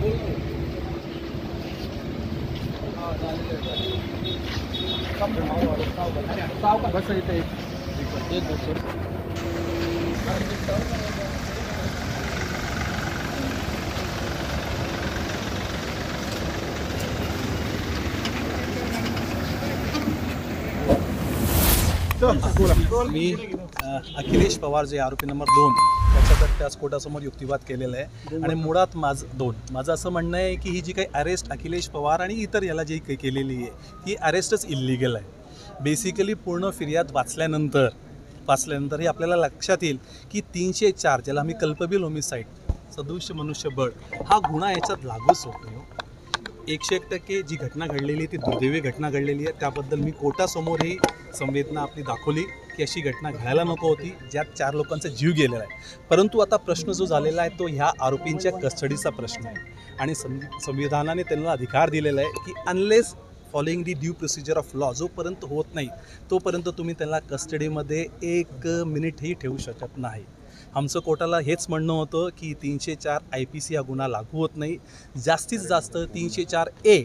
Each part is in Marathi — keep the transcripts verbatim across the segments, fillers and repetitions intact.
बस इथे मी अखिलेश पवार जे आरोपी नंबर दोन त्याच्याकडे त्याच कोर्टासमोर युक्तिवाद केलेला आहे आणि मुळात माझं दोन माझं असं म्हणणं आहे की ही जी काही अरेस्ट अखिलेश पवार आणि इतर याला जी काही केलेली आहे ही अरेस्टच इल्लिगल आहे। बेसिकली पूर्ण फिर्याद वाचल्यानंतर वाचल्यानंतर हे आपल्याला लक्षात येईल की तीनशे चार ज्याला आम्ही कल्पबल होमिसाईड सदृश्य मनुष्यबळ हा गुन्हा याच्यात लागूच होतो। एकशे एक टक्के जी घटना घडलेली आहे ती दुर्दैवी घटना घडलेली आहे, त्याबद्दल मी कोर्टासमोर ही संवेदना आपली दाखवली की अशी घटना घडायला नको होती ज्यात चार लोकांचा जीव गेलेला आहे। परंतु आता प्रश्न जो झालेला आहे तो ह्या आरोपींच्या कस्टडीचा प्रश्न आहे आणि संविधानाने त्यांना अधिकार दिलेला आहे की unless following the due procedure of law जोपर्यंत होत नाही तोपर्यंत तुम्ही त्यांना कस्टडीमध्ये एक मिनिटही ठेवू शकत नाही। आमचं कोर्टाला हेच म्हणणं होतं की तीनशे चार आय पी सी हा गुन्हा लागू होत नाही, जास्तीत जास्त तीनशे चार ए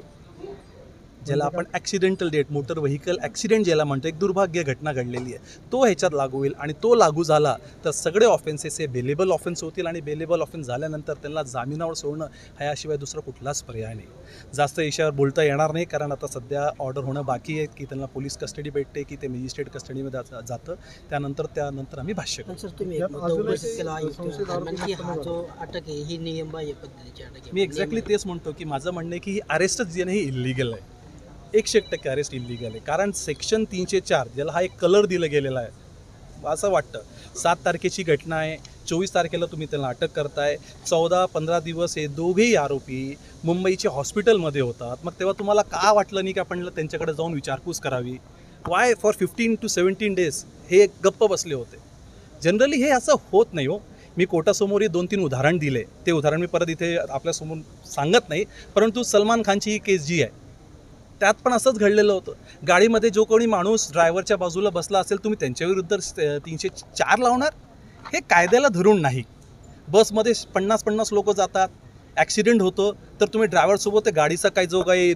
ज्याला आपण accidental death motor vehicle accident ज्याला म्हणतो एक दुर्भाग्य घटना घडलेली आहे तो ह्याच्यात लागू होईल आणि तो लागू झाला तर सगळे ऑफेन्सेस हे बेलेबल ऑफेन्स होतील आणि बेलेबल ऑफेन्स झाल्यानंतर त्यांना जामिनावर सोडणं ह्याशिवाय दुसरा कुठलाच पर्याय नाही। जास्त याच्यावर बोलता येणार नाही कारण आता सध्या ऑर्डर होणं बाकी आहे की त्यांना पोलीस कस्टडी भेटते की ते मॅजिस्ट्रेट कस्टडीमध्ये जातं त्यानंतर त्यानंतर आम्ही भाष्य करतो। सर तुम्ही एक मुद्दा उपस्थित केला आहे की हा जो अटक आहे ही नियमबाह्य पद्धतीची अटक आहे। मी एक्झॅक्टली तेच म्हणतो की माझं म्हणणं आहे की ही अरेस्टच जे नाही इल्लिगल आहे, एकशे एक टक्के अरेस्ट इल्लिगल आहे कारण सेक्शन तीनशे चार ज्याला हा एक कलर दिला गेलेला आहे असं वाटतं। सात तारखेची घटना आहे, चोवीस तारखेला तुम्ही त्यांना अटक करताय, चौदा पंधरा दिवस हे दोघेही आरोपी मुंबईच्या हॉस्पिटलमध्ये होतात, मग तेव्हा तुम्हाला का वाटलं नाही की आपण त्यांच्याकडे जाऊन विचारपूस करावी? Why for fifteen to seventeen days हे गप्प बसले होते। जनरली हे असं होत नाही हो। मी कोर्टासमोर दोन तीन उदाहरण दिले, ते उदाहरण मी परत इथे आपल्यासमोर सांगत नाही, परंतु सलमान खानची ही केस जी आहे त्यात पण असंच घडलेलं होतं। गाडीमध्ये जो कोणी माणूस ड्रायव्हरच्या बाजूला बसला असेल तुम्ही त्यांच्याविरुद्ध तीनशे चार लावणार? हे कायद्याला धरून नाही। बसमध्ये पन्नास पन्नास लोक जातात, ॲक्सिडेंट होतं तर तुम्ही ड्रायव्हरसोबत गाडीचा काही जो काही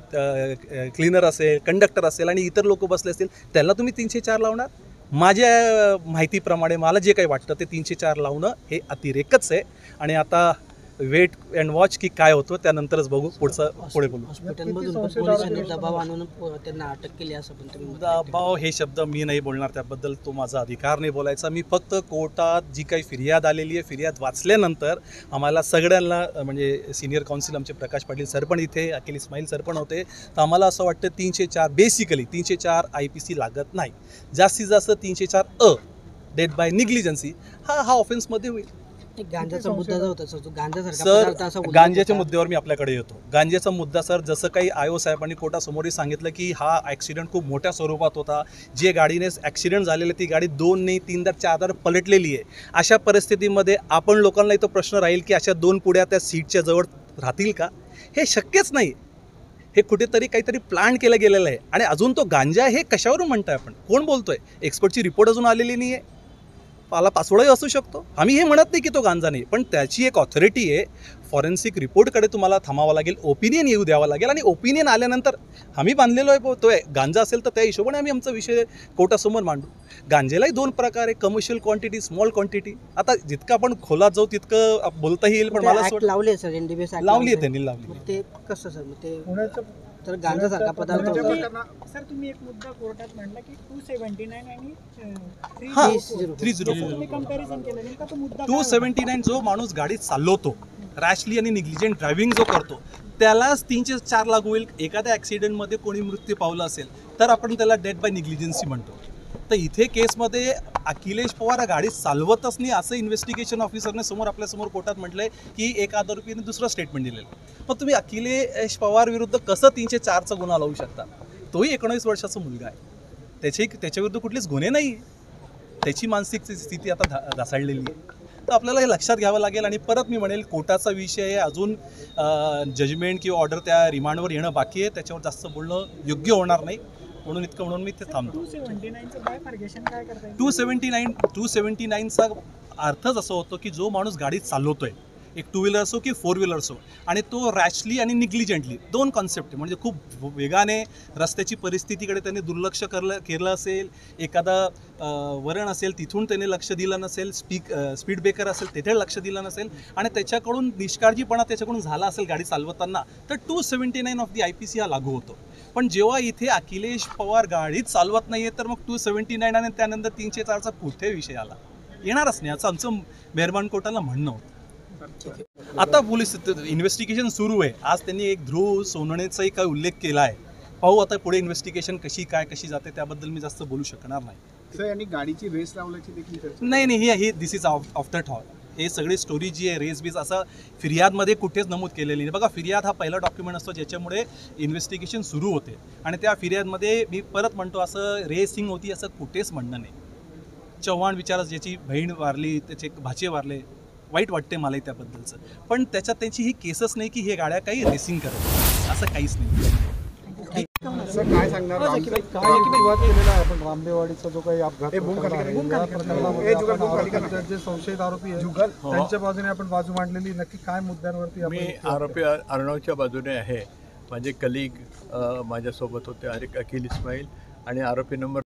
क्लीनर असेल कंडक्टर असेल आणि इतर लोक बसले असतील त्याला तुम्ही तीनशे चार लावणार? माझ्या माहितीप्रमाणे मला जे काही वाटतं ते तीनशे चार लावणं हे अतिरेकच आहे आणि आता वेट अँड वॉच की काय होतं त्यानंतरच बघू, पुढचं पुढे बोलू। हॉस्पिटलमधून पोलिसांनी दबाव आणून त्यांना अटक केली असं पण तुम्ही दबाव हे शब्द मी नाही बोलणार, त्याबद्दल तो माझा अधिकार नाही बोलायचा। मी फक्त कोर्टात जी काही फिर्याद आलेली आहे फिर्याद वाचल्यानंतर आम्हाला सगळ्यांना म्हणजे सिनियर काउन्सिल आमचे प्रकाश पाटील सर पण इथे, अखिल इस्माईल सर पण होते, तर आम्हाला असं वाटतं तीनशे चार बेसिकली तीनशे चार आय पी सी लागत नाही, जास्तीत जास्त तीनशे चार अ डेट बाय निग्लिजन्सी हा हा ऑफेन्समध्ये होईल। गांजाचा मुद्दा जो होता सर गांजासारखा सर गांजाच्या मुद्द्यावर मी आपल्याकडे येतो। गांजाचा मुद्दा सर जसं काही आयो साहेबांनी कोर्टासमोरही सांगितलं की हा ॲक्सिडेंट खूप मोठ्या स्वरूपात होता, जे गाडीने ॲक्सिडेंट झालेले ती गाडी दोन नाही तीनदा चारदा पलटलेली आहे। अशा परिस्थितीमध्ये आपण लोकांना इथं प्रश्न राहील की अशा दोन पुड्या त्या सीटच्या जवळ राहतील का? हे शक्यच नाही। हे कुठेतरी काहीतरी प्लॅन केलं गेलेलं आहे आणि अजून तो गांजा हे कशावरून म्हणताय आपण, कोण बोलतोय? एक्सपर्टची रिपोर्ट अजून आलेली नाही आहे, पाला पाचोळाही असू शकतो। आम्ही हे म्हणत नाही की तो गांजा नाही, पण त्याची एक ऑथॉरिटी आहे, फॉरेन्सिक रिपोर्टकडे तुम्हाला थांबावं लागेल, ओपिनियन येऊ द्यावं लागेल आणि ओपिनियन आल्यानंतर आम्ही बांधलेलो आहे तो गांजा असेल तर त्या हिशोबाने आम्ही आमचा विषय कोर्टासमोर मांडू। गांजेलाही दोन प्रकार आहे, कमर्शियल क्वांटिटी, स्मॉल क्वांटिटी। आता जितकं आपण खोलात जाऊ तितकं बोलता येईल, पण मला असं लावले सर एनडीपीएस लावली आहे त्यांनी लावली ते कसं सर ते तर गांजासारखा पदार्थ सर तुम्ही एक मुद्दा कोर्टात मांडला की टू सेव्हन्टी नाईन आणि हां थ्री झिरो तुम्ही कंपॅरिझन केलं नेमका तो मुद्दा टू सेव्हन्टी नाईन जो माणूस गाडी चालवतो रॅशली आणि निग्लिजंट ड्रायव्हिंग जो करतो त्यालाच तीनशे चार लागू होईल। एखाद्या ॲक्सिडेंटमध्ये कोणी मृत्यू पावला असेल तर आपण त्याला डेथ बाय निग्लिजन्सी म्हणतो। तर इथे केसमध्ये अखिलेश पवार गाडी चालवतच नाही असं इन्व्हेस्टिगेशन ऑफिसरने समोर आपल्यासमोर कोर्टात म्हटलंय की एक आरोपीने दुसरं स्टेटमेंट दिलेलं। मग तुम्ही अखिलेश पवार विरुद्ध कसं तीनशे चारचा गुन्हा लावू शकता? तोही एकोणीस वर्षाचा मुलगा आहे, त्याची त्याच्याविरुद्ध कुठलेच गुन्हे नाही, त्याची मानसिक स्थिती आता धा ढासळलेली आहे। तर आपल्याला हे लक्षात घ्यावं लागेल आणि परत मी म्हणेल कोर्टाचा विषय आहे, अजून जजमेंट किंवा ऑर्डर त्या रिमांडवर येणं बाकी आहे, त्याच्यावर जास्त बोलणं योग्य होणार नाही, म्हणून इतकं म्हणून मी ते थांबतो। Two seventy nine two seventy नाईनचा अर्थच असं होतो की जो माणूस गाडी चालवतोय एक टू व्हीलर असो की फोर व्हीलर असो, आणि तो रॅशली आणि निग्लिजंटली दोन कॉन्सेप्ट आहे. म्हणजे खूप वेगाने रस्त्याची परिस्थितीकडे त्यांनी दुर्लक्ष करलं केलं असेल, एखादा वरण असेल तिथून त्याने लक्ष दिलं नसेल, स्पीक स्पीड ब्रेकर असेल तिथे लक्ष दिलं नसेल, आणि त्याच्याकडून निष्काळजीपणा त्याच्याकडून झाला असेल गाडी चालवताना, तर two seventy nine of the I P C हा लागू होतो. पण जेव्हा इथे अखिलेश पवार गाडीच चालवत नाही आहे, तर मग टू सेवन्टी नाईन आणि त्यानंतर तीनशे चारचा कुठे विषय आला? येणारच नाही, असं आमचं मेहरबान कोर्टाला म्हणणं होतं. आता पोलीस इन्व्हेस्टिगेशन सुरू आहे. आज त्यांनी एक ध्रुव सोनवणेचाही काय उल्लेख केला आहे. पाहू आता पुढे इन्व्हेस्टिगेशन कशी काय कशी जाते, त्याबद्दल मी जास्त बोलू शकणार नाही. सर, यांनी गाडीची रेस लावल्याची देखील चर्चा. नाही नाही हे this is off the top. हे सगळी स्टोरी जी आहे रेस बीस असं फिर्यादमध्ये कुठेच नमूद केलेली नाही. बघा, फिर्याद हा पहिला डॉक्युमेंट असतो ज्याच्यामुळे इन्व्हेस्टिगेशन सुरू होते, आणि त्या फिर्यादमध्ये मी परत म्हणतो असं रेसिंग होती असं कुठेच म्हणणं नाही. चव्हाण विचारास ज्याची बहीण वारली, त्याचे भाचे वारले, वाईट वाटते मलाही त्याबद्दलचं, पण त्याच्यात त्यांची ही केसच नाही की हे गाड्या काही रेसिंग करत, असं काहीच नाही. सर, काय सांगणार काय युक्तिवाद केलेला आहे आपण रामदेवाडीचा जो काही अपघात हे बूम खाली प्रकार आहे, बूम या खाली प्रकरणामध्ये हे जुगार आपण बूम खाली करा. आरोपीचे जे संशयित आरोपी आहेत जुगार. त्यांच्या बाजूने आपण बाजू मांडलेली, नक्की काय मुद्द्यांवरती आपण मी युक्तिवाद आरोपी अर्णवच्या बाजूने आहे. माझे कलिग माझ्यासोबत होते, अरे अखिल इस्माईल, आणि आरोपी नंबर